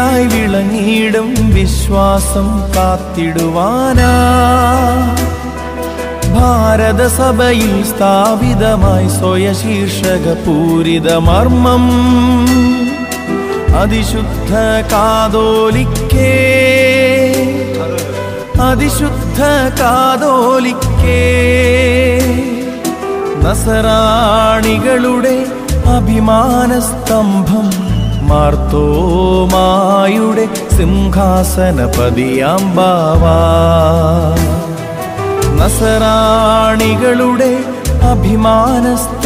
വിളയായി വിളങ്ങിയിടും വിശ്വാസം കാത്തിടുവാനാ ഭാരതസഭയിൽ സ്ഥാപിതമായി സ്വയശീർഷക പൂരിത മർമ്മം അതിശുദ്ധ കാതോലിക്കേ അതിശുദ്ധ കാതോലിക്കേ നസറാണികളുടെ അഭിമാനസ്തംഭം മാർത്തോമായുടെ സിംഹാസനപതിയാം ബാവാ നസറാണികളുടെ അഭിമാനസ്തംഭം